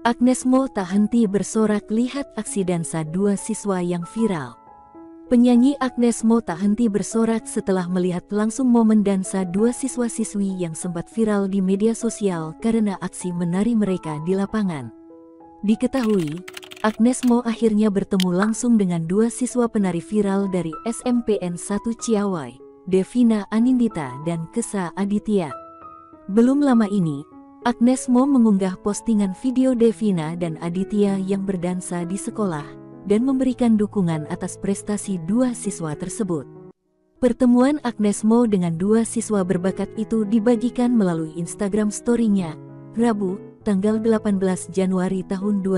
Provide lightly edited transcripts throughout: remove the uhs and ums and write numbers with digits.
Agnes Mo tak henti bersorak lihat aksi dansa dua siswa yang viral. Penyanyi Agnes Mo tak henti bersorak setelah melihat langsung momen dansa dua siswa-siswi yang sempat viral di media sosial karena aksi menari mereka di lapangan. Diketahui, Agnes Mo akhirnya bertemu langsung dengan dua siswa penari viral dari SMPN 1 Ciawai, Devina Anindita dan Kesa Aditya. Belum lama ini, Agnes Mo mengunggah postingan video Devina dan Aditya yang berdansa di sekolah dan memberikan dukungan atas prestasi dua siswa tersebut. Pertemuan Agnes Mo dengan dua siswa berbakat itu dibagikan melalui Instagram story-nya, Rabu, tanggal 18 Januari tahun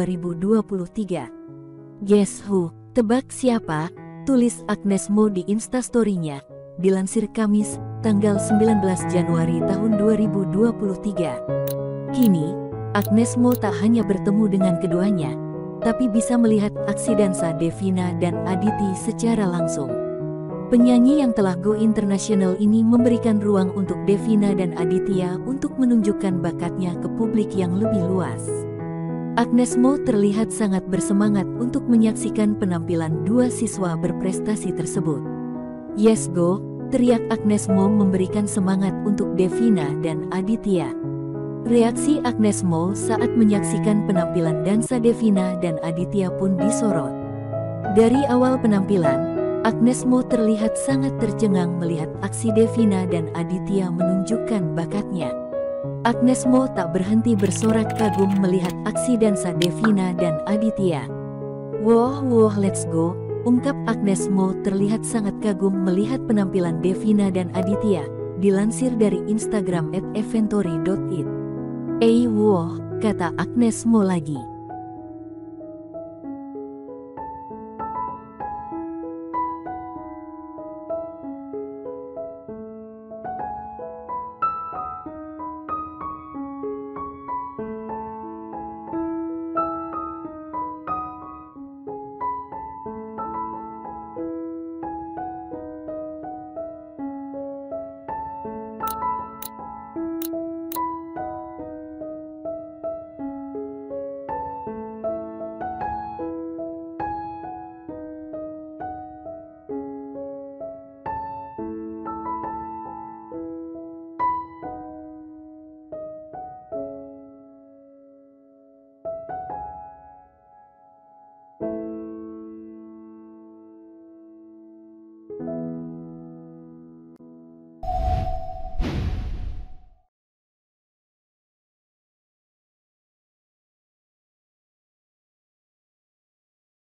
2023. Guess who? Tebak siapa? Tulis Agnes Mo di Instastory-nya. Dilansir Kamis, tanggal 19 Januari tahun 2023. Kini, Agnes Mo tak hanya bertemu dengan keduanya, tapi bisa melihat aksi dansa Devina dan Aditi secara langsung. Penyanyi yang telah go internasional ini memberikan ruang untuk Devina dan Aditya untuk menunjukkan bakatnya ke publik yang lebih luas. Agnes Mo terlihat sangat bersemangat untuk menyaksikan penampilan dua siswa berprestasi tersebut. Yes go, teriak Agnes Mo memberikan semangat untuk Devina dan Aditya. Reaksi Agnes Mo saat menyaksikan penampilan dansa Devina dan Aditya pun disorot. Dari awal penampilan, Agnes Mo terlihat sangat tercengang melihat aksi Devina dan Aditya menunjukkan bakatnya. Agnes Mo tak berhenti bersorak kagum melihat aksi dansa Devina dan Aditya. Wow, let's go, ungkap Agnes Mo terlihat sangat kagum melihat penampilan Devina dan Aditya, dilansir dari Instagram @eventory.it. Wow, kata Agnes Mo lagi.